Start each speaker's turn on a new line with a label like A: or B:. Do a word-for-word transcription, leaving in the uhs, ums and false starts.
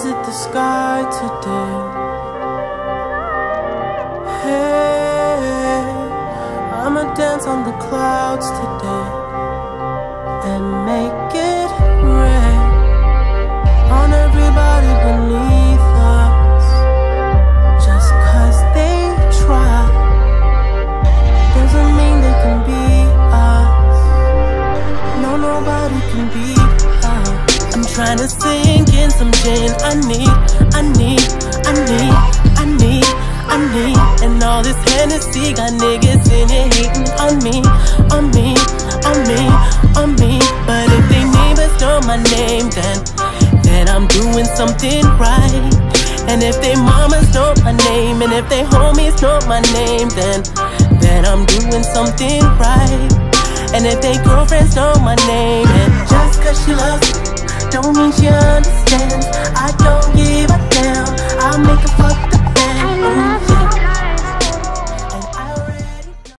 A: visit the sky today. Hey, I'ma dance on the clouds today and make it rain on everybody beneath us. Just cause they try doesn't mean they can be us. No, nobody can be us. I'm trying to sink in some gin. I need, I need, I need, I need, I need. And all this Hennessy got niggas in it hating on me, on me, on me, on me. But if they name us know my name, then then I'm doing something right. And if they mamas know my name, and if they homies know my name, then then I'm doing something right. And if they girlfriends know my name, and just cause she loves me don't mean she understands. I don't give